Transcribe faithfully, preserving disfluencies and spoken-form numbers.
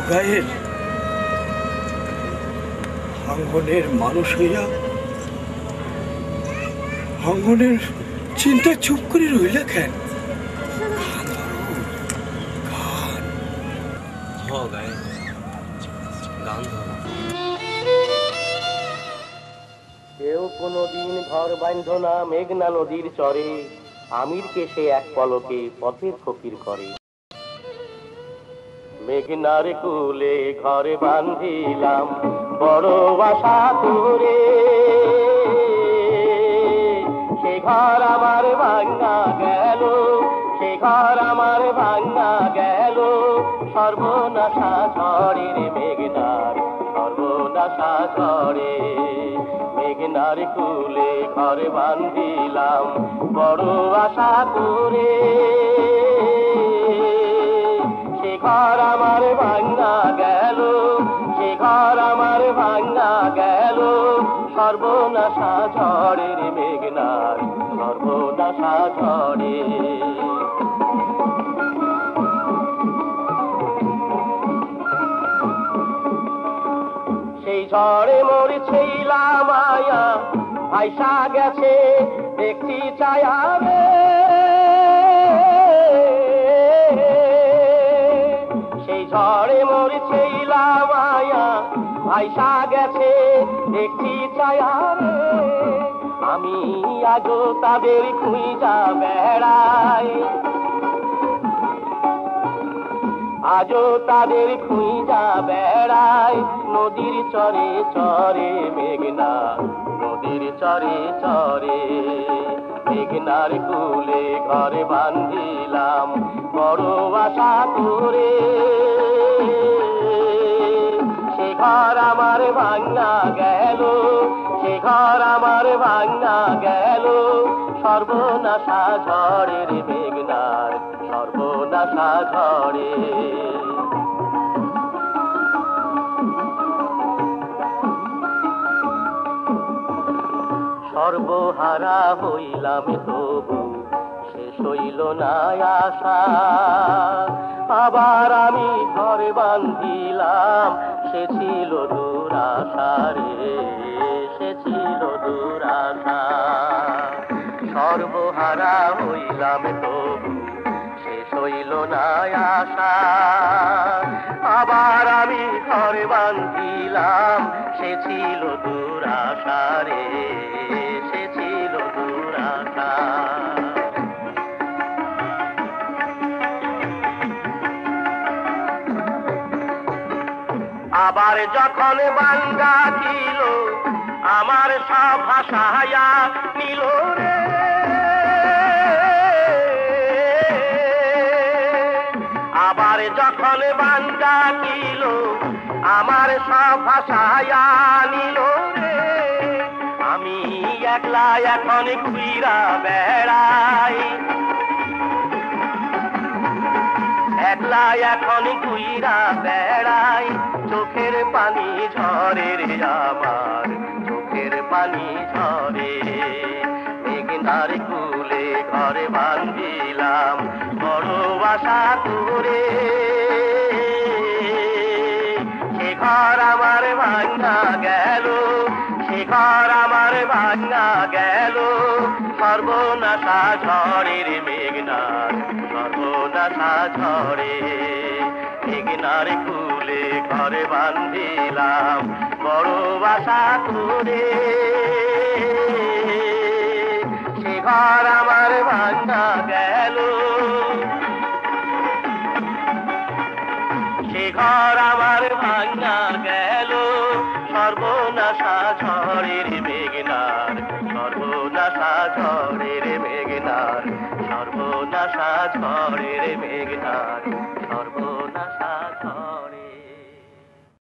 গায়ের অঙ্গনের মানুষ হইয়া অঙ্গনের চিন্তা চুপ করে রইলা কেন? কেউ কোনদিন ঘর বাঁধ না মেঘনা নদীর চরে, আমিরকে সে এক পলকে পথের ফকির করে। মেঘনার কুলে ঘরে বান্ধিলাম বড় আশা করে, সে ঘর আমার ভাঙা গেল, সে ঘর আমার ভাঙা গেল, সর্বনাশা ঝড়ের মেঘনার সর্বনাশা ঝড়ে। মেঘনার কুলে ঘরে বান্ধিলাম বড় আশা করে, সে ঘর আমার ভাঙা গেল, সে ঘর আমার ভাঙা গেল, সর্বনাশা ঝড়ের মেঘনার সর্বনাশা ঝড়ে। সেই ঝড়ে মোর ছেলা মায়া ভাইসা গেছে দেখছি ছায়া রে, সেই ঝড়ে মোর ছেলা মায়া ভাইসা গেছে দেখছি ছায়া রে। আমি আজও তাদের খুঁজা বেড়াই, আজও তাদের খুঁজা বেড়াই, নদীর চরে চরে মেঘনা নদীর চরে চরে। মেঘনার কুলে ঘরে বান্ধিলাম বড় আশা করে, সে ঘর আমার ভাঙা গেল, সে ঘর আমার ভাঙা গেল, সর্বনাশা ঝড়ের মেঘনার সর্বনাশা ঝড়ে। সর্বহারা হইলাম তবু শেষ হইল না আশা, আবার আমি ঘরে বান্ধিলাম সে ছিল দুরাশা রে, সে ছিল দুরাশা। সর্বহারা হইলাম তবু শেষ হইল না আশা, আবার আমি ঘরে বান্ধিলাম সে ছিল দুরাশা রে, সে ছিল দুরাশা। আবার যখন বান্দা ছিল আমার সব ভাষায়া নিল রে, আবার যখন বান্দা ছিল আমার সব ভাষায়া নিল রে। আমি একলা এখন ঘুইরা বেড়াই, একলা এখন ঘুইরা বেড়াই, চোখের পানি ঝরে রে আমার চোখের পানি ঝরে। মেঘনার কুলে ঘরে বান্ধিলাম বড় আশা করে, সে ঘর আমার ভাঙা গেল, সে ঘর আমার ভাঙা গেল, সর্বনাশা ঝড়ের মেঘনার সর্বনাশা ঝড়ে। মেঘনার কুলে ঘরে বান্ধিলাম বড় আশা করে, সে ঘর আমার ভাঙা গেল, সে ঘর আমার ভাঙা গেল, সর্বনাশা ঝড়ের মেঘনার সর্বনাশা ঝড়ের মেঘনার সর্বনাশা ঝড়ের মেঘনার।